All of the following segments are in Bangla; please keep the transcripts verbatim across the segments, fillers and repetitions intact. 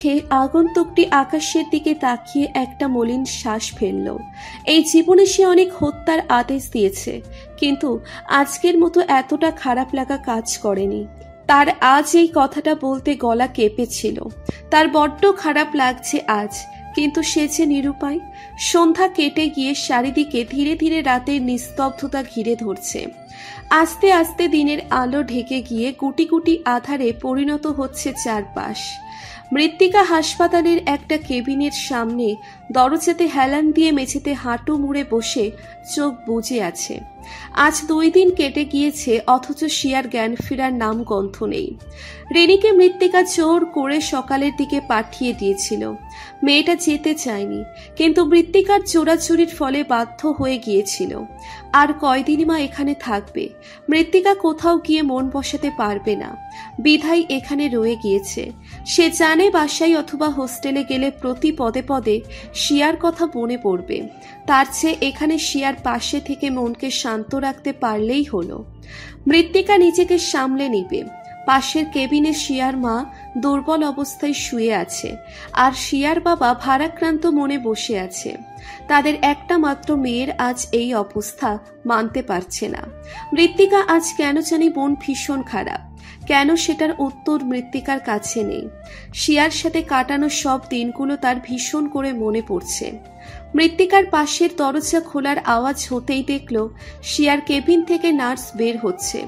দেখে আগন্তুকটি আকাশের দিকে তাকিয়ে একটা মলিন শ্বাস ফেলল। এই জীবনে সে অনেক হত্যার আদেশ দিয়েছে, কিন্তু আজকের মতো এতটা খারাপ লাগা কাজ করেনি। তার আজ এই কথাটা বলতে গলা কেঁপেছিল। তার বড্ড খারাপ লাগছে আজ, কিন্তু সে যে নিরুপায়। সন্ধ্যা কেটে গিয়ে চারিদিকে ধীরে ধীরে রাতের নিস্তব্ধতা ঘিরে ধরছে। আস্তে আস্তে দিনের আলো ঢেকে গিয়ে গুটি গুটি আধারে পরিণত হচ্ছে চারপাশ। মৃত্তিকা হাসপাতালের একটা কেবিনের সামনে দরজাতে হেলান দিয়ে মেঝেতে হাঁটু মুড়ে বসে চোখ বুজে আছে। আজ দুই দিন কেটে গিয়েছে, অথচ শিয়ার জ্ঞান ফেরার নাম গন্ধ নেই। রেনিকে মৃত্তিকা জোর করে সকালের দিকে পাঠিয়ে দিয়েছিল। মেয়েটা যেতে চায়নি, কিন্তু মৃত্তিকার চোরাচুরির ফলে বাধ্য হয়ে গিয়েছিল। আর কয়দিনই মা এখানে থাকবে? মৃত্তিকা কোথাও গিয়ে মন বসাতে পারবে না, বিধায় এখানে রয়ে গিয়েছে। সে জানে বাসায় অথবা হোস্টেলে গেলে প্রতি পদে পদে শিয়ার কথা মনে পড়বে। তার চেয়ে এখানে শিয়ার পাশে থেকে মনকে শান্ত রাখতে পারলেই হলো। মৃত্তিকা নিজেকে সামলে নিবে। পাশের কেবিনে শিয়ার মা দুর্বল অবস্থায় শুয়ে আছে, আর শিয়ার বাবা ভারাক্রান্ত মনে বসে আছে। তাদের একটা মাত্র মেয়ের আজ এই অবস্থা মানতে পারছে না। মৃত্তিকা আজ কেন জানি মন ভীষণ খারাপ। কেন সেটার উত্তর মৃত্তিকার কাছে নেই। শিয়ার সাথে কাটানো সব দিনগুলো তার ভীষণ করে মনে পড়ছে। মৃত্তিকার পাশের দরজা খোলার আওয়াজ হতেই দেখল শিয়ার কেবিন থেকে নার্স বের হচ্ছে।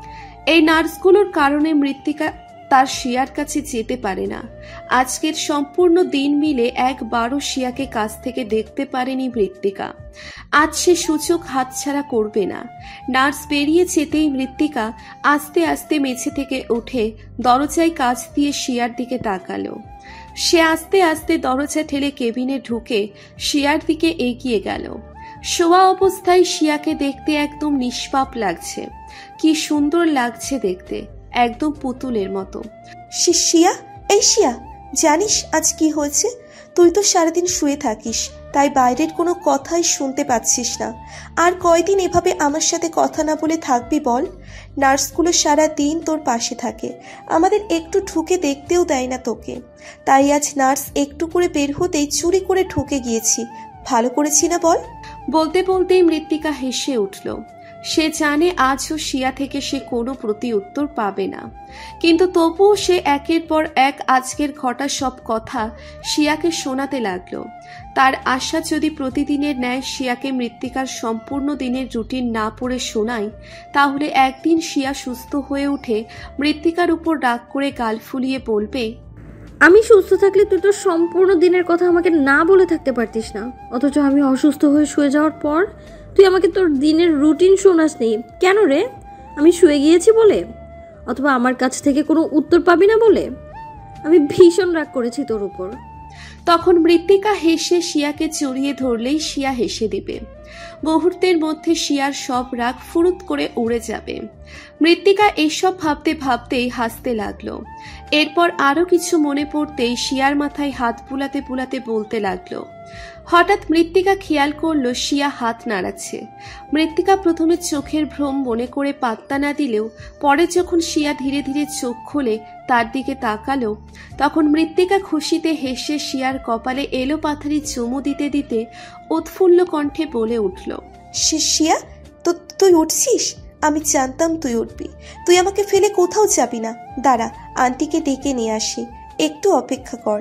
এই নার্সগুলোর কারণে মৃত্তিকা তার শিয়ার কাছে যেতে পারে না। আজকের সম্পূর্ণ দিন মিলে একবারও শিয়াকে কাছ থেকে দেখতে পারেনি মৃত্তিকা। আজ সে সুযোগ হাতছাড়া করবে না। নার্স বেরিয়ে যেতেই মৃত্তিকা আস্তে আস্তে মেঝে থেকে উঠে দরজায় কাছ দিয়ে শিয়ার দিকে তাকালো। সে আস্তে আস্তে দরজা ঠেলে কেবিনে ঢুকে শিয়ার দিকে এগিয়ে গেল। শোয়া অবস্থায় শিয়াকে দেখতে একদম নিষ্পাপ লাগছে। কি সুন্দর লাগছে দেখতে, একদম পুতুলের মতো। শিয়া, এই শিয়া, জানিস আজ কি হয়েছে? তুই তো সারাদিন শুয়ে থাকিস, তাই বাইরের কোনো কথাই শুনতে পাচ্ছিস না। আর কয়দিন এভাবে আমার সাথে কথা না বলে থাকবি বল? নার্সগুলো সারা দিন তোর পাশে থাকে, আমাদের একটু ঢুকে দেখতেও দেয় না তোকে। তাই আজ নার্স একটু করে বের হতেই চুরি করে ঢুকে গিয়েছি। ভালো করেছি না বল? বলতে বলতেই মৃত্তিকা হেসে উঠল। সে জানে আজও শিয়া থেকে সে কোনো প্রতি উত্তর পাবে না, কিন্তু তবুও সে একের পর এক আজকের ঘটা সব কথা শিয়াকে শোনাতে লাগলো। তার আশা যদি প্রতিদিনের ন্যায় শিয়াকে মৃত্তিকার সম্পূর্ণ দিনের রুটিন না পড়ে শোনায়, তাহলে একদিন শিয়া সুস্থ হয়ে উঠে মৃত্তিকার উপর রাগ করে গাল ফুলিয়ে বলবে, আমি সুস্থ থাকলে তুই তো সম্পূর্ণ দিনের কথা আমাকে না বলে থাকতে পারতিস না, অথচ আমি অসুস্থ হয়ে শুয়ে যাওয়ার পর তুই আমাকে তোর দিনের রুটিন শোনাস নি কেন রে? আমি শুয়ে গিয়েছি বলে? অথবা আমার কাছ থেকে কোনো উত্তর পাবি না বলে? আমি ভীষণ রাগ করেছি তোর উপর। তখন মৃত্তিকা হেসে শিয়াকে জড়িয়ে ধরলেই শিয়া হেসে দিবে। মুহূর্তের মধ্যে শিয়ার সব রাগ ফুরুত করে উড়ে যাবে। মৃত্তিকা এসব ভাবতে ভাবতেই হাসতে লাগলো। এরপর আরো কিছু মনে পড়তেই শিয়ার মাথায় হাত বুলাতে বুলাতে বলতে লাগলো। হঠাৎ মৃত্তিকা খেয়াল করলো শিয়া হাত নাড়াচ্ছে। মৃত্তিকা প্রথমে চোখের ভ্রম মনে করে পাত্তা না দিলেও পরে যখন শিয়া ধীরে ধীরে চোখ খুলে তার দিকে তাকালো, তখন মৃত্তিকা খুশিতে হেসে শিয়ার কপালে এলো পাথারি চুমু দিতে দিতে উৎফুল্ল কণ্ঠে বলে উঠল, শিয়া, তো তুই উঠছিস? আমি জানতাম তুই উঠবি। তুই আমাকে ফেলে কোথাও যাবি না। দাঁড়া, আন্টিকে ডেকে নিয়ে আসি, একটু অপেক্ষা কর।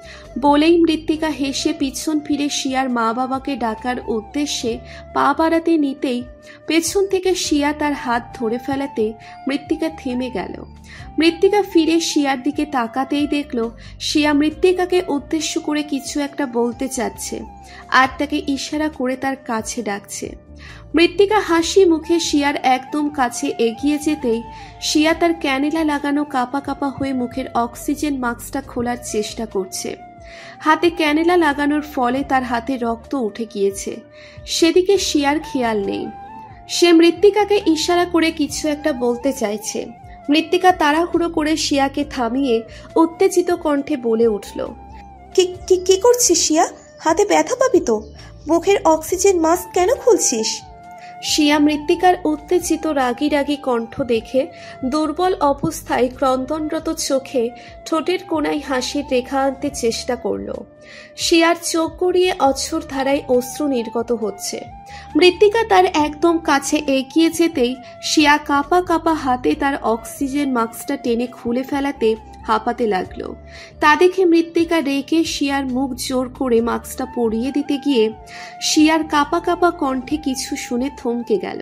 বলেই মৃত্তিকা হেসে পিছন ফিরে শিয়ার মা বাবাকে ডাকার উদ্দেশ্যে পা বাড়াতে নিতেই পেছন থেকে শিয়া তার হাত ধরে ফেলাতে মৃত্তিকা থেমে গেল। মৃত্তিকা ফিরে শিয়ার দিকে তাকাতেই দেখল শিয়া মৃত্তিকাকে উদ্দেশ্য করে কিছু একটা বলতে চাচ্ছে, আর তাকে ইশারা করে তার কাছে ডাকছে। মৃত্তিকা হাসি মুখে শিয়ার একদম কাছে এগিয়ে যেতেই শিয়া তার ক্যানেলা লাগানো কাপা কাপা হয়ে মুখের অক্সিজেন মাস্কটা খোলার চেষ্টা করছে। হাতে ক্যানেলা লাগানোর ফলে তার হাতে রক্ত উঠে গিয়েছে। সেদিকে শিয়ার খেয়াল নেই। সে মৃত্তিকাকে ইশারা করে কিছু একটা বলতে চাইছে। মৃত্তিকা তাড়াহুড়ো করে শিয়াকে থামিয়ে উত্তেজিত কণ্ঠে বলে উঠল, কি কি করছিস শিয়া? হাতে ব্যথা পাবি তো। মুখের অক্সিজেন মাস্ক কেন খুলছিস? শিয়া মৃত্তিকার উত্তেজিত রাগী রাগী কণ্ঠ দেখে দুর্বল অবস্থায় ক্রন্দনরত চোখে ঠোঁটের কোণায় হাসির রেখা আনতে চেষ্টা করল। শিয়ার চোখ গড়িয়ে অঝোর ধারায় অশ্রু নির্গত হচ্ছে। মৃত্তিকা তার একদম কাছে এগিয়ে যেতেই শিয়া কাঁপা কাঁপা হাতে তার অক্সিজেন মাস্কটা টেনে খুলে ফেলাতে হাঁপাতে লাগলো। তা দেখে মৃত্তিকা রেগে শিয়ার মুখ জোর করে মাস্কটা পরিয়ে দিতে গিয়ে শিয়ার কাঁপা কাঁপা কণ্ঠে কিছু শুনে থমকে গেল।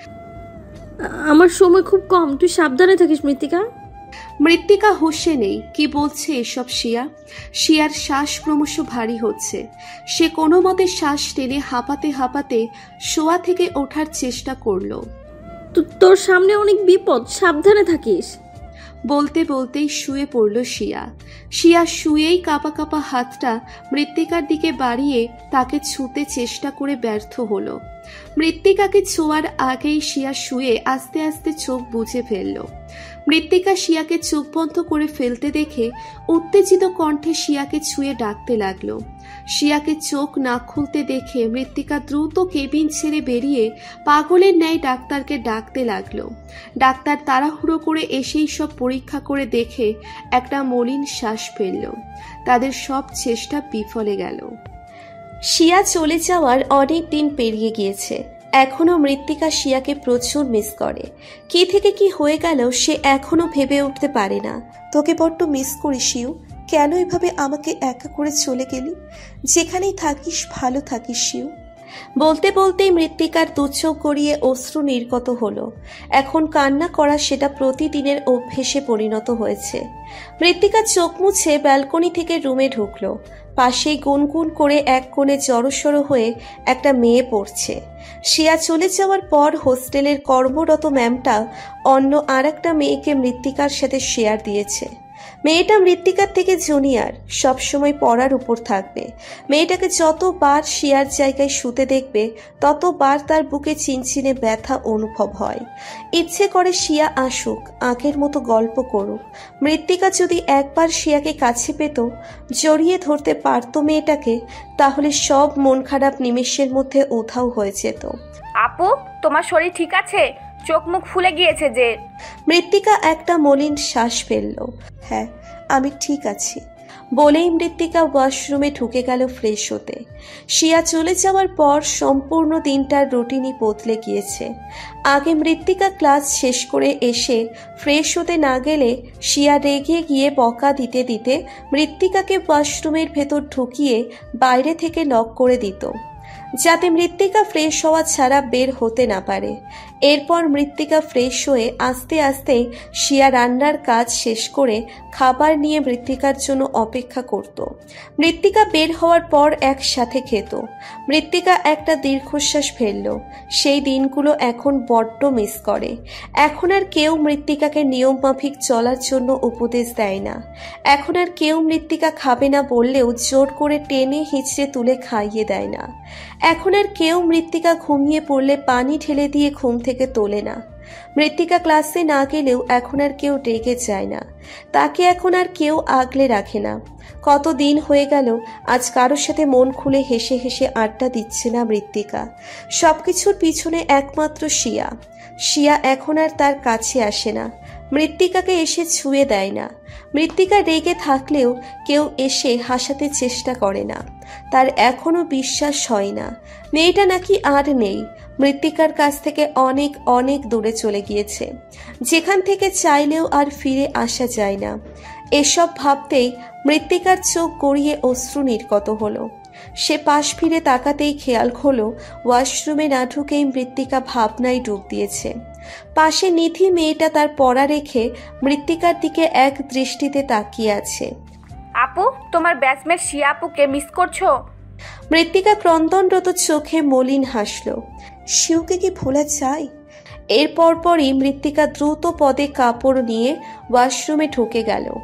আমার সময় খুব কম, তুই সাবধানে থাকিস মৃত্তিকা। মৃত্তিকা হোশে নেই, কি বলছে এসব শিয়া? শিয়ার শ্বাস ক্রমশ ভারী হচ্ছে। সে কোনো মতে শ্বাস টেনে হাঁপাতে হাঁপাতে শোয়া থেকে ওঠার চেষ্টা করলো। তোর সামনে অনেক বিপদ, সাবধানে থাকিস। বলতে বলতেই শুয়ে পড়ল শিয়া। শিয়া শুয়েই কাঁপা কাঁপা হাতটা মৃত্তিকার দিকে বাড়িয়ে তাকে ছুঁতে চেষ্টা করে ব্যর্থ হলো। মৃত্তিকাকে ছোঁয়ার আগেই শিয়া শুয়ে আস্তে আস্তে চোখ বুজে ফেলল। মৃত্তিকা শিয়াকে চোখ বন্ধ করে ফেলতে দেখে উত্তেজিত কণ্ঠে শিয়াকে ছুঁয়ে ডাকতে লাগলো। শিয়াকে চোখ না খুলতে দেখে মৃত্তিকা দ্রুত কেবিন ছেড়ে বেরিয়ে পাগলের ন্যায় ডাক্তারকে ডাকতে লাগলো। ডাক্তার তাড়াহুড়ো করে এসেই সব পরীক্ষা করে দেখে একটা মলিন শ্বাস ফেলল। তাদের সব চেষ্টা বিফলে গেল। শিয়া চলে যাওয়ার অনেক দিন পেরিয়ে গিয়েছে। এখনো মৃত্তিকা শিয়াকে প্রচুর মিস করে। কি থেকে কি হয়ে গেল সে এখনো ভেবে উঠতে পারে না। তোকে বড্ড মিস করি শিউ, কেন এভাবে আমাকে একা করে চলে গেলি? যেখানেই থাকিস ভালো থাকিস শিউ। বলতে বলতেই মৃত্তিকার দুচোখ গড়িয়ে অশ্রু নির্গত হলো। এখন কান্না করা সেটা প্রতিদিনের অভ্যেসে পরিণত হয়েছে। মৃত্তিকা চোখ মুছে ব্যালকনি থেকে রুমে ঢুকলো। পাশেই গুনগুন করে এক কোণে জড়সড় হয়ে একটা মেয়ে পড়ছে। শিয়া চলে যাওয়ার পর হোস্টেলের কর্মরত ম্যামটা অন্য আর একটা মেয়েকে মৃত্তিকার সাথে শেয়ার দিয়েছে। মেয়েটা মৃত্তিকার থেকে জুনিয়র, সবসময় পড়ার উপর থাকবে। মেয়েটাকে যতবার শিয়ার জায়গায় শুতে দেখবে ততবার তার বুকে চিনচিনে ব্যথা অনুভব হয়। ইচ্ছে করে শিয়া আসুক, আগের মতো গল্প করুক। মৃত্তিকা যদি একবার শিয়াকে কাছে পেত, জড়িয়ে ধরতে পারত মেয়েটাকে, তাহলে সব মন খারাপ নিমেষের মধ্যে উধাও হয়ে যেত। আপু, তোমার শরীর ঠিক আছে? চোখ মুখ ফুলে গিয়েছে যে। মৃত্তিকা একটা মলিন শ্বাস ফেলল। হ্যাঁ, আমি ঠিক আছি বলেই মৃত্তিকা ওয়াশরুমে ঢুকে গেল ফ্রেশ হতে। শিয়া চলে যাওয়ার পর সম্পূর্ণ দিনটার রুটিনই বদলে গিয়েছে। আগে মৃত্তিকা ক্লাস শেষ করে এসে ফ্রেশ হতে না গেলে শিয়া রেগে গিয়ে বকা দিতে দিতে মৃত্তিকাকে ওয়াশরুমের ভেতর ঢুকিয়ে বাইরে থেকে লক করে দিত, যাতে মৃত্তিকা ফ্রেশ হওয়া ছাড়া বের হতে না পারে। এরপর মৃত্তিকা ফ্রেশ হয়ে আস্তে আস্তে শিয়া রান্নার কাজ শেষ করে খাবার নিয়ে মৃত্তিকার জন্য অপেক্ষা করত। মৃত্তিকা বের হওয়ার পর একসাথে খেত। মৃত্তিকা একটা দীর্ঘশ্বাস ফেলল। সেই দিনগুলো এখন বড্ড মিস করে। এখন আর কেউ মৃত্তিকাকে নিয়ম মাফিক চলার জন্য উপদেশ দেয় না। এখন আর কেউ মৃত্তিকা খাবে না বললেও জোর করে টেনে হিঁচড়ে তুলে খাইয়ে দেয় না। এখন আর কেউ মৃত্তিকা ঘুমিয়ে পড়লে পানি ঢেলে দিয়ে ঘুম থেকে তোলে না। মৃত্তিকা ক্লাসে না গেলেও এখন আর কেউ ডেকে যায় না। তাকে এখন আর কেউ আগলে রাখে না। কত দিন হয়ে গেল আজ কারোর সাথে মন খুলে হেসে হেসে আড্ডা দিচ্ছে না মৃত্তিকা। সবকিছুর পিছনে একমাত্র শিয়া। শিয়া এখন আর তার কাছে আসে না, মৃত্তিকাকে এসে ছুঁয়ে দেয় না। মৃত্তিকা রেগে থাকলেও কেউ এসে হাসাতে চেষ্টা করে না। তার এখনো বিশ্বাস হয় না মেয়েটা নাকি আর নেই, মৃত্তিকার কাছ থেকে অনেক অনেক দূরে চলে গিয়েছে, যেখান থেকে চাইলেও আর ফিরে আসা যায় না। এসব ভাবতেই মৃত্তিকার চোখ গড়িয়ে অশ্রু নির্গত হলো। সে পাশ ফিরে তাকাতেই খেয়াল হলো ওয়াশরুমে না ঢুকেই মৃত্তিকা ভাবনায় ডুব দিয়েছে। পাশে নিধি মেয়েটা তার পড়া রেখে মৃত্তিকার দিকে এক দৃষ্টিতে তাকিয়ে আছে। আপু, তোমার ব্যাচমেট শিয়া আপুকে মিস করছো? মৃত্তিকা ক্রন্দনরত চোখে মলিন হাসল। শিউকে কি ভোলা যায়? এর পরপরই মৃত্তিকা দ্রুত পদে কাপড় নিয়ে ওয়াশরুমে ঢুকে গেল।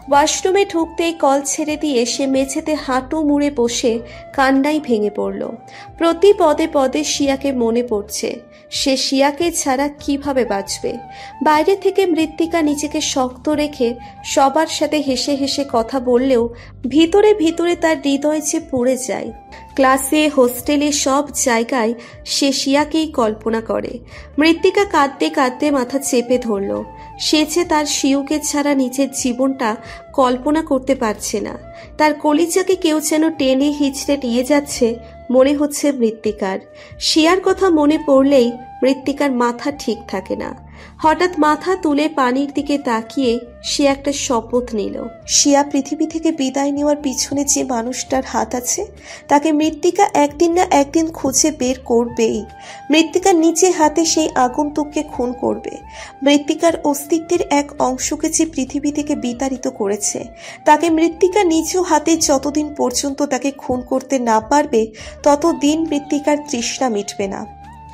ওয়াশরুমে ঢুকতেই কল ছেড়ে দিয়ে সে মেঝেতে হাঁটু মুড়ে বসে কান্নায় ভেঙে পড়ল। প্রতি পদে পদে শিয়াকে মনে পড়ছে। সে শিয়াকে ছাড়া কিভাবে বাঁচবে? বাইরে থেকে মৃত্তিকা নিজেকে শক্ত রেখে সবার সাথে হেসে হেসে কথা বললেও ভিতরে ভিতরে তার হৃদয় যে পুড়ে যায়। ক্লাসে, হোস্টেলে, সব জায়গায় সে শিয়াকেই কল্পনা করে। মৃত্তিকা কাঁদতে কাঁদতে মাথা চেপে ধরল। সে যে তার শিউকে ছাড়া নিজের জীবনটা কল্পনা করতে পারছে না। তার কলিজাকে কেউ যেন টেনে হিচড়ে নিয়ে যাচ্ছে মনে হচ্ছে মৃত্তিকার। শিয়ার কথা মনে পড়লেই মৃত্তিকার মাথা ঠিক থাকে না। হঠাৎ মাথা তুলে পানির দিকে তাকিয়ে সে একটা শপথ নিল। শিয়া পৃথিবী থেকে বিদায় নেওয়ার পিছনে যে মানুষটার হাত আছে তাকে মৃত্তিকা একদিন না একদিন খুঁজে বের করবেই। মৃত্তিকার নিচে হাতে সেই আগন্তুককে খুন করবে। মৃত্তিকার অস্তিত্বের এক অংশকে যে পৃথিবী থেকে বিতাড়িত করেছে তাকে মৃত্তিকা নিজ হাতে যতদিন পর্যন্ত তাকে খুন করতে না পারবে ততদিন মৃত্তিকার তৃষ্ণা মিটবে না।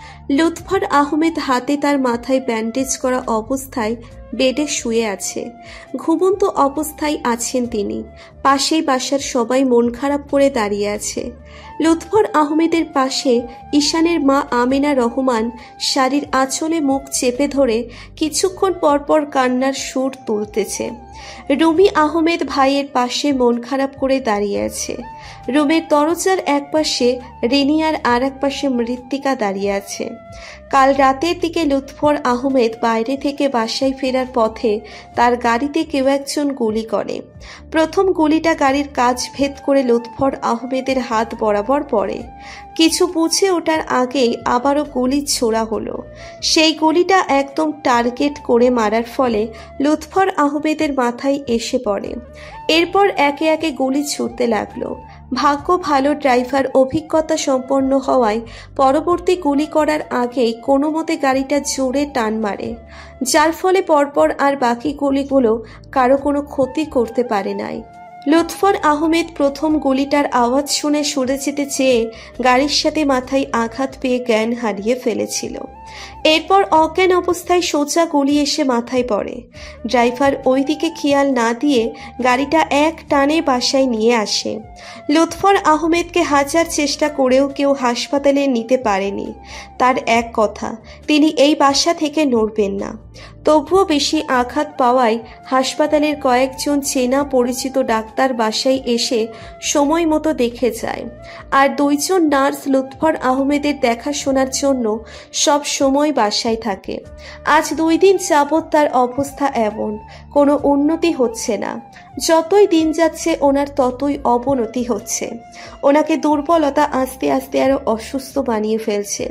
লুৎফর আহমেদ হাতে তার মাথায় ব্যান্ডেজ করা অবস্থায় বেডে শুয়ে আছে। ঘুমন্ত অবস্থায় আছেন তিনি। পাশেই বাসার সবাই মন খারাপ করে দাঁড়িয়ে আছে। লুৎফর আহমেদের পাশে ঈশানের মা আমেনা রহমান শাড়ির আঁচলে মুখ চেপে ধরে কিছুক্ষণ পরপর কান্নার সুর তুলতেছে। রুমি আহমেদ ভাইয়ের পাশে মন খারাপ করে দাঁড়িয়ে আছে। রুমের দরজার এক পাশে রেনিয়ার আর এক পাশে মৃত্তিকা দাঁড়িয়ে আছে। কাল রাতের দিকে লুৎফর আহমেদ বাইরে থেকে বাসায় ফেরার পথে তার গাড়িতে কেউ একজন গুলি করে। প্রথম গুলিটা গাড়ির কাচ ভেদ করে লুৎফর আহমেদের হাত বরাবর পড়ে। কিছু বুঝে ওঠার আগেই আবারও গুলি ছোড়া হলো। সেই গুলিটা একদম টার্গেট করে মারার ফলে লুৎফর আহমেদের মাথায় এসে পড়ে। এরপর একে একে গুলি ছুটতে লাগলো। ভাগ্য ভালো, ড্রাইভার অভিজ্ঞতা সম্পন্ন হওয়ায় পরবর্তী গুলি করার আগেই কোনো মতে গাড়িটা জোরে টান মারে, যার ফলে পরপর আর বাকি গুলিগুলো কারো কোনো ক্ষতি করতে পারে নাই। লুৎফর আহমেদ প্রথম গুলিটার আওয়াজ শুনে সরে যেতে চেয়ে গাড়ির সাথে মাথায় আঘাত পেয়ে জ্ঞান হারিয়ে ফেলেছিল। এরপর অজ্ঞান অবস্থায় সোজা গুলি এসে মাথায় পড়ে। ড্রাইভার ওই দিকে খেয়াল না দিয়ে গাড়িটা এক টানে বাসায় নিয়ে আসে। লুৎফর আহমেদকে হাজার চেষ্টা করেও কেউ হাসপাতালে নিতে পারেনি। তার এক কথা, তিনি এই বাসা থেকে নড়বেন না। তবুও বেশি আঘাত পাওয়ায় হাসপাতালের কয়েকজন চেনা পরিচিত ডাক্তার বাসায় এসে সময় মতো দেখে যায়। আর দুইজন নার্স লুৎফর আহমেদের দেখাশোনার জন্য সব সময় বাসায় থাকে। আজ দুই দিন যাবৎ তার অবস্থা এমন, কোনো উন্নতি হচ্ছে না। যতই দিন যাচ্ছে ওনার ততই অবনতি হচ্ছে। ওনাকে দুর্বলতা আস্তে আস্তে আরো অসুস্থ বানিয়ে ফেলছে।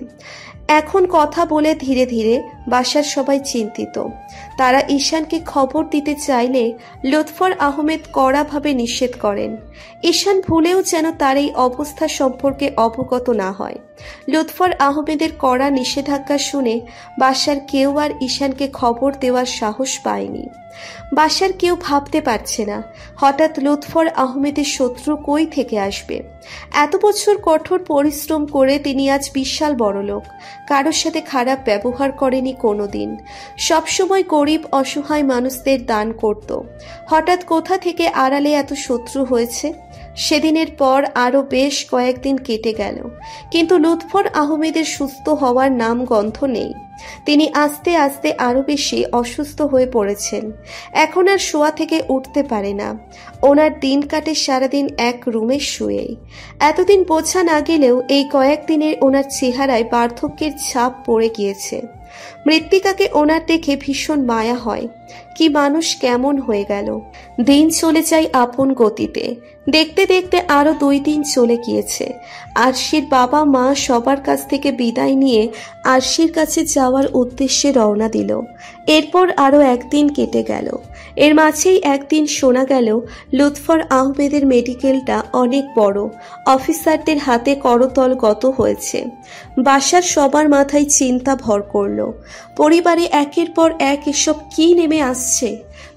এখন কথা বলে ধীরে ধীরে বাসার সবাই চিন্তিত। তারা ঈশানকে খবর দিতে চাইলে লুৎফর আহমেদ কড়াভাবে নিষেধ করেন। ঈশান ভুলেও যেন তার এই অবস্থা সম্পর্কে অবগত না হয়। লুৎফর আহমেদের কড়া নিষেধাজ্ঞা শুনে বাসার কেউ আর ঈশানকে খবর দেওয়ার সাহস পায়নি। বাসার কেউ ভাবতে পারছে না হঠাৎ লুৎফর আহমেদের শত্রু কই থেকে আসবে। এত বছর কঠোর পরিশ্রম করে তিনি আজ বিশাল বড়লোক। কারোর সাথে খারাপ ব্যবহার করেনি কোনোদিন। সবসময় গরিব অসহায় মানুষদের দান করত। হঠাৎ কোথা থেকে আড়ালে এত শত্রু হয়েছে? সেদিনের পর আরও বেশ কয়েকদিন কেটে গেল, কিন্তু লুৎফর আহমেদের সুস্থ হওয়ার নাম গন্ধ নেই। তিনি আস্তে আস্তে আরো বেশি অসুস্থ হয়ে পড়েছেন। এখন আর শোয়া থেকে উঠতে পারে না। ওনার দিন কাটে সারাদিন এক রুমে শুয়েই। এতদিন বোঝা না গেলেও এই কয়েকদিনে ওনার চেহারায় বার্ধক্যের ছাপ পড়ে গিয়েছে। মৃত্তিকাকে ওনার দেখে ভীষণ মায়া হয়। কি মানুষ কেমন হয়ে গেল। দিন চলে যায় আপন গতিতে। দেখতে দেখতে আরো দুই দিন চলে গিয়েছে। আরশির বাবা মা সবার কাছ থেকে বিদায় নিয়ে আরশির কাছে যাওয়ার উদ্দেশ্যে রওনা দিল। এরপর আরো একদিন কেটে গেল। এর মাঝেই একদিন শোনা গেল লুৎফর আহমেদের মেডিকেলটা অনেক বড়, অফিসারদের হাতে করতলগত হয়েছে। বাসার সবার মাথায় চিন্তা ভর করল। পরিবারে একের পর এক এসব কি নেমে আসছে।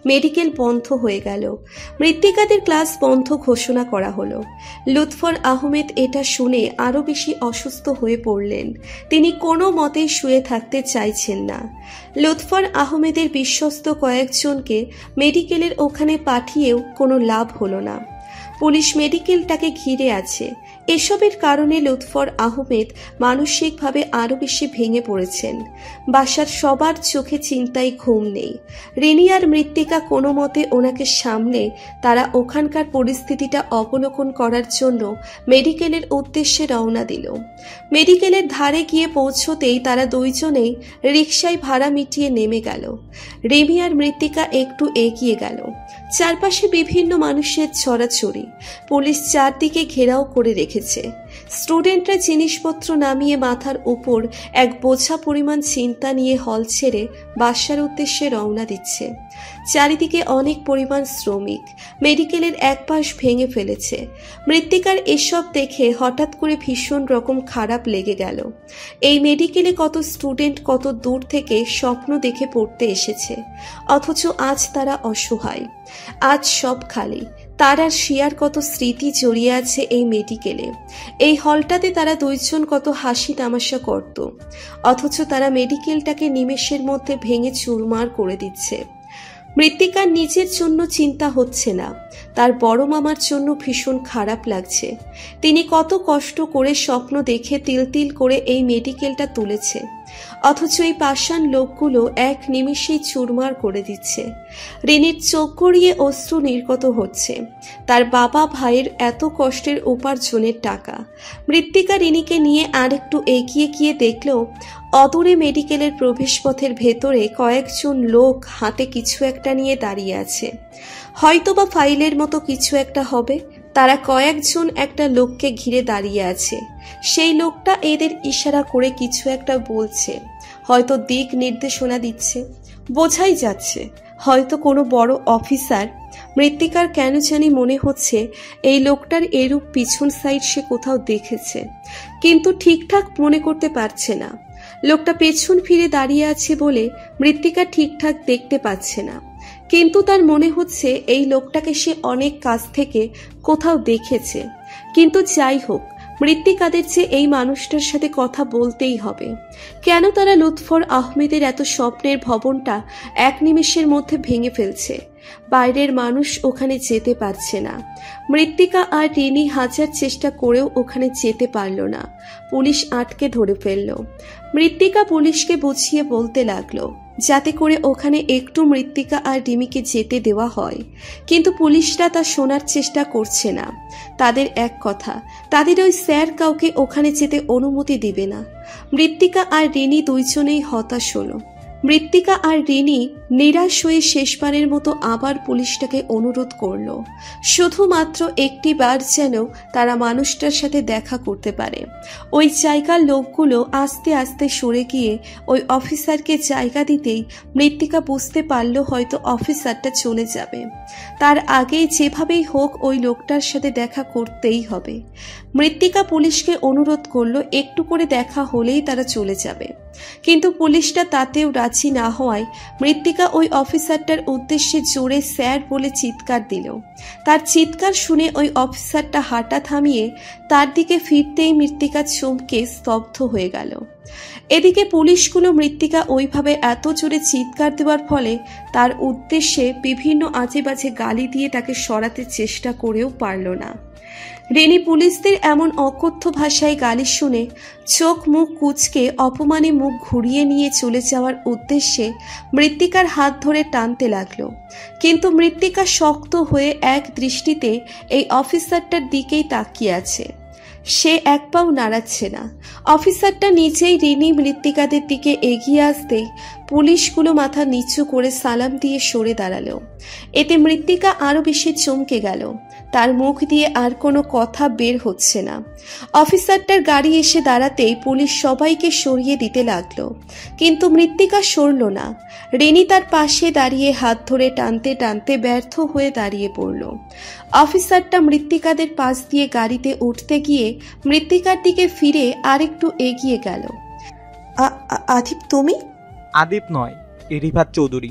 মেডিকেল বন্ধ হয়ে গেল। মৃত্তিকাদের ক্লাস বন্ধ ঘোষণা করা হলো। লুৎফর আহমেদ এটা শুনে আরো বেশি অসুস্থ হয়ে পড়লেন। তিনি কোনো মতেই শুয়ে থাকতে চাইছেন না। লুৎফর আহমেদের বিশ্বস্ত কয়েকজনকে মেডিকেলের ওখানে পাঠিয়েও কোনো লাভ হলো না। পুলিশ মেডিকেলটাকে ঘিরে আছে। এসবের কারণে লুৎফর আহমেদ মানসিকভাবে আরো বেশি ভেঙে পড়েছেন। বাসার সবার চোখে চিন্তায় ঘুম নেই। রিনি আর মৃত্তিকা কোনো মতে ওনাকে সামলে তারা ওখানকার পরিস্থিতিটা অবলোকন করার জন্য মেডিকেলের উদ্দেশ্যে রওনা দিল। মেডিকেলের ধারে গিয়ে পৌঁছতেই তারা দুইজনেই রিকশায় ভাড়া মিটিয়ে নেমে গেল। রিমি আর মৃত্তিকা একটু এগিয়ে গেল। চারপাশে বিভিন্ন মানুষের ছড়াছড়ি। পুলিশ চারদিকে ঘেরাও করে রেখেছে। স্টুডেন্টরা জিনিসপত্র নামিয়ে মাথার উপর এক বোঝা পরিমাণ চিন্তা নিয়ে হল ছেড়ে বাসার উদ্দেশ্যে রওনা দিচ্ছে। চারিদিকে অনেক পরিমাণ শ্রমিক মেডিকেলের এক পাশ ভেঙে ফেলেছে। মৃত্তিকার এসব দেখে হঠাৎ করে ভীষণ রকম খারাপ লেগে গেল। এই মেডিকেলে কত স্টুডেন্ট কত দূর থেকে স্বপ্ন দেখে পড়তে এসেছে, অথচ আজ তারা অসহায়। আজ সব খালি। তার আর শিয়ার কত স্মৃতি জড়িয়ে আছে এই মেডিকেলে। এই হলটাতে তারা দুইজন কত হাসি তামাশা করত, অথচ তারা মেডিকেলটাকে নিমেষের মধ্যে ভেঙে চুরমার করে দিচ্ছে। মৃত্তিকার নিজের জন্য চিন্তা হচ্ছে না, তার বড় মামার জন্য ভীষণ খারাপ লাগছে। তিনি কত কষ্ট করে স্বপ্ন দেখে তিল তিল করে এই মেডিকেলটা তুলেছে, অথচ এই পাষাণ লোকগুলো এক নিমিষেই চুরমার করে দিচ্ছে। রিনির চোখ গড়িয়ে অশ্রু নির্গত হচ্ছে। তার বাবা ভাইয়ের এত কষ্টের উপার্জনের টাকা। মৃত্তিকা রিনিকে নিয়ে আরেকটু এগিয়ে গিয়ে দেখল অদূরে মেডিকেলের প্রবেশপথের ভেতরে কয়েকজন লোক হাতে কিছু একটা নিয়ে দাঁড়িয়ে আছে। হয়তোবা ফাইলের মতো কিছু একটা হবে। তারা কয়েকজন একটা লোককে ঘিরে দাঁড়িয়ে আছে। সেই লোকটা এদের ইশারা করে কিছু একটা বলছে, হয়তো দিক নির্দেশনা দিচ্ছে। বোঝাই যাচ্ছে হয়তো কোনো বড় অফিসার। মৃত্তিকার কেন জানি মনে হচ্ছে এই লোকটার এরূপ পিছন সাইড সে কোথাও দেখেছে, কিন্তু ঠিকঠাক মনে করতে পারছে না। লোকটা পেছন ফিরে দাঁড়িয়ে আছে বলে মৃত্তিকা ঠিকঠাক দেখতে পাচ্ছে না, কিন্তু তার মনে হচ্ছে এই লোকটাকে সে অনেক কাছ থেকে কোথাও দেখেছে। কিন্তু যাই হোক, মৃত্তিকাদের যে এই মানুষটার সাথে কথা বলতেই হবে। কেন তারা লুৎফর আহমেদের এত স্বপ্নের ভবনটা এক নিমেষের মধ্যে ভেঙে ফেলছে? বাইরের মানুষ ওখানে যেতে পারছে না। মৃত্তিকা আর রিনি হাজার চেষ্টা করেও ওখানে যেতে পারল না। পুলিশ আটকে ধরে ফেলল। মৃত্তিকা পুলিশকে বুঝিয়ে বলতে লাগলো যাতে করে ওখানে একটু মৃত্তিকা আর রিমিকে যেতে দেওয়া হয়, কিন্তু পুলিশরা তা শোনার চেষ্টা করছে না। তাদের এক কথা, তাদের ওই স্যার কাউকে ওখানে যেতে অনুমতি দিবে না। মৃত্তিকা আর রিনি দুইজনেই হতাশ হলো। মৃত্তিকা আর রিনি নিরাশ হয়ে শেষবারের মতো আবার পুলিশটাকে অনুরোধ করল শুধুমাত্র একটি বার যেন তারা মানুষটার সাথে দেখা করতে পারে। ওই জায়গার লোকগুলো আস্তে আস্তে সরে গিয়ে ওই অফিসারকে জায়গা দিতেই মৃত্তিকা বুঝতে পারল হয়তো অফিসারটা চলে যাবে। তার আগেই যেভাবেই হোক ওই লোকটার সাথে দেখা করতেই হবে। মৃত্তিকা পুলিশকে অনুরোধ করলো একটু করে দেখা হলেই তারা চলে যাবে, কিন্তু পুলিশটা তাতেও রাজি না হওয়ায় মৃত্তিকা ওই অফিসারটার উদ্দেশ্যে জোরে স্যার বলে চিৎকার দিল। তার চিৎকার শুনে ওই অফিসারটা হাঁটা থামিয়ে তার দিকে ফিরতেই মৃত্তিকা চমকে স্তব্ধ হয়ে গেল। এদিকে পুলিশগুলো মৃত্তিকা ওইভাবে এত জোরে চিৎকার দেওয়ার ফলে তার উদ্দেশ্যে বিভিন্ন আজে বাজে গালি দিয়ে তাকে সরাতে চেষ্টা করেও পারল না। রিনি পুলিশদের এমন অকথ্য ভাষায় গালি শুনে চোখ মুখ কুঁচকে অপমানে মুখ ঘুরিয়ে নিয়ে চলে যাওয়ার উদ্দেশ্যে মৃত্তিকার হাত ধরে টানতে লাগলো, কিন্তু মৃত্তিকা শক্ত হয়ে এক দৃষ্টিতে এই অফিসারটার দিকেই তাকিয়ে আছে। সে এক পাও নাড়াচ্ছে না। অফিসারটা নিজেই রিনি মৃত্তিকাদের দিকে এগিয়ে আসতেই পুলিশগুলো মাথা নিচু করে সালাম দিয়ে সরে দাঁড়ালো। এতে মৃত্তিকা আরো বেশি চমকে গেল। তার মুখ দিয়ে আর কোনো কথা বের হচ্ছে না। অফিসারটার গাড়ি এসে দাঁড়াতেই পুলিশ সবাইকে সরিয়ে দিতে লাগলো, কিন্তু মৃত্তিকা সরল না। রিনি তার পাশে দাঁড়িয়ে হাত ধরে টানতে টানতে ব্যর্থ হয়ে দাঁড়িয়ে পড়ল। অফিসারটা মৃত্তিকাদের পাশ দিয়ে গাড়িতে উঠতে গিয়ে মৃত্তিকার দিকে ফিরে আরেকটু এগিয়ে গেল। আদিপ, তুমি? আদিপ নয়, রিফাত চৌধুরী।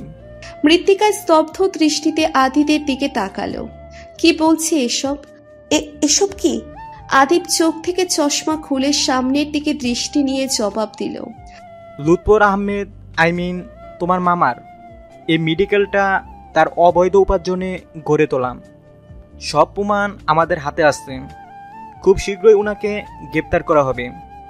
মৃত্তিকা স্তব্ধ দৃষ্টিতে আদিতের দিকে তাকালো। কি বলছে এসব? এসব কি? আদিপ চোখ থেকে চশমা খুলে সামনের দিকে দৃষ্টি নিয়ে জবাব দিল, লুৎফর আহমেদ, আই মিন তোমার মামার এই মেডিকেলটা তার অবৈধ উপার্জনে গড়ে তোলাম। সব প্রমাণ আমাদের হাতে আসছে। খুব শীঘ্রই ওনাকে গ্রেপ্তার করা হবে।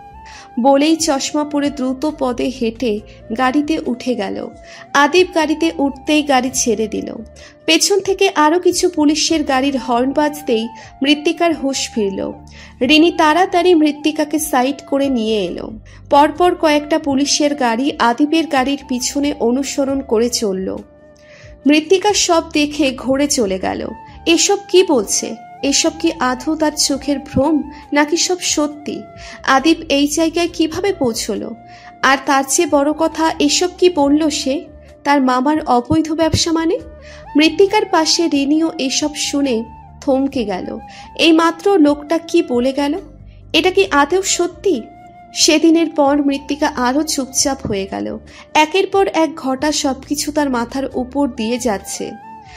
বলেই চশমা পরে দ্রুত পদে হেঁটে গাড়িতে উঠে গেল। আদিপ গাড়িতে উঠতেই গাড়ি ছেড়ে দিল। পেছন থেকে আরো কিছু পুলিশের গাড়ির হর্ন বাজতেই মৃত্তিকার হুঁশ ফিরল। রিনি তাড়াতাড়ি মৃত্তিকাকে সাইড করে নিয়ে এলো। পরপর কয়েকটা পুলিশের গাড়ি আদিপের গাড়ির পিছনে অনুসরণ করে চলল। মৃত্তিকা সব দেখে ঘুরে চলে গেল। এসব কি বলছে? এসব কি আদৌ তার চোখের ভ্রম, নাকি সব সত্যি? আদিপ এই জায়গায় কিভাবে পৌঁছলো? আর তার চেয়ে বড় কথা, এসব কি বলল সে? তার মামার অবৈধ ব্যবসা মানে? মৃত্তিকার পাশে রিনিও এসব শুনে থমকে গেল। এই মাত্র লোকটা কি বলে গেল? এটা কি আদৌ সত্যি? সেদিনের পর মৃত্তিকা আরো চুপচাপ হয়ে গেল। একের পর এক ঘটা সবকিছু তার মাথার উপর দিয়ে যাচ্ছে।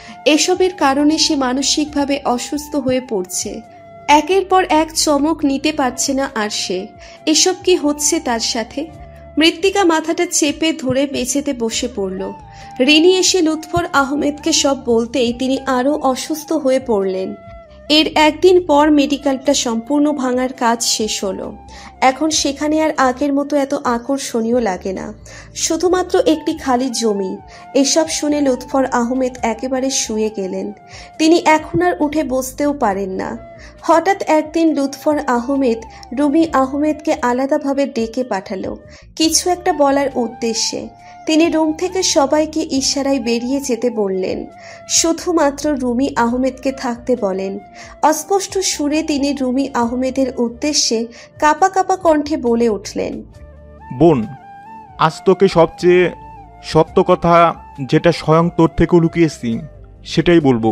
এসবের কারণে সে মানসিকভাবে অসুস্থ হয়ে পড়ছে। একের পর এক চমক নিতে পারছে না আর সে। এসব কি হচ্ছে তার সাথে? মৃত্তিকা মাথাটা চেপে ধরে মেঝেতে বসে পড়ল। রিনি এসে লুৎফর আহমেদকে সব বলতেই তিনি আরো অসুস্থ হয়ে পড়লেন। এর একদিন পর মেডিকেলটা সম্পূর্ণ ভাঙার কাজ শেষ হলো। এখন সেখানে আর আগের মতো এত আকর্ষণীয় লাগে না, শুধুমাত্র একটি খালি জমি। এসব শুনে লুৎফর আহমেদ একেবারে শুয়ে গেলেন। তিনি এখন আর উঠে বসতেও পারেন না। হঠাৎ একদিন লুৎফর আহমেদ রুমি আহমেদকে আলাদাভাবে ডেকে পাঠালো কিছু একটা বলার উদ্দেশ্যে। তিনি রুম থেকে সবাইকে ইশারায় বেরিয়ে যেতে বললেন। শুধুমাত্র রুমি আহমেদকে থাকতে বলেন। অস্পষ্ট সুরে তিনি রুমি আহমেদের উদ্দেশ্যে কাপা কাপা কণ্ঠে বলে উঠলেন, বোন, আজ তোকে সবচেয়ে সত্য কথা, যেটা স্বয়ং তোর থেকেও লুকিয়েছি, সেটাই বলবো।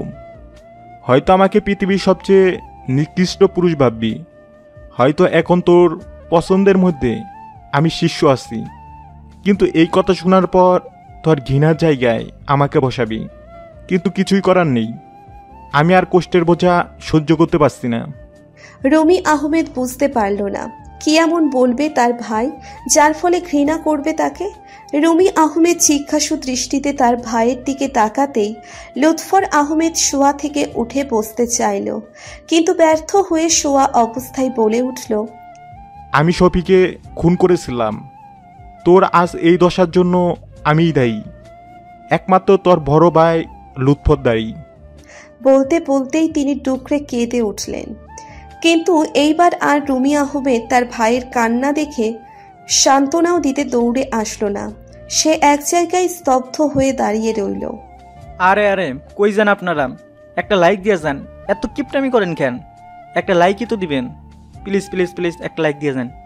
হয়তো আমাকে পৃথিবীর সবচেয়ে নিকৃষ্ট পুরুষ ভাববি, হয়তো এখন তোর পছন্দের মধ্যে আমি শীর্ষ আছি, কিন্তু এই কথা শোনার পর তোর ঘৃণার জায়গায় আমাকে বসাবি। কিন্তু কিছুই করার নেই, আমি আর কষ্টের বোঝা সহ্য করতে পারছি না। রুমি আহমেদ বুঝতে পারল না কি এমন বলবে তার ভাই, যার ফলে ঘৃণা করবে তাকে। রুমি আহমেদ জিজ্ঞাসু দৃষ্টিতে তার ভাইয়ের দিকে তাকাতেই লুৎফর আহমেদ শোয়া থেকে উঠে বসতে চাইল, কিন্তু ব্যর্থ হয়ে শোয়া অবস্থায় বলে উঠল, আমি শফিকে খুন করেছিলাম। তোর আজ এই দশার জন্য আমিই দায়ী। একমাত্র তোর বড় ভাই লুৎফর দায়ী। বলতে বলতেই তিনি ডুকরে কেঁদে উঠলেন। কিন্তু এইবার আর রুমি আহমেদ তার ভাইয়ের কান্না দেখে সান্ত্বনাও দিতে দৌড়ে আসলো না। সে এক জায়গায় স্তব্ধ হয়ে দাঁড়িয়ে রইল। আরে আরে কই যান আপনারা? একটা লাইক দিয়ে যান। এত কিপটামি করেন কেন? একটা লাইকই তো দিবেন। প্লিজ প্লিজ প্লিজ একটা লাইক দিয়ে যান।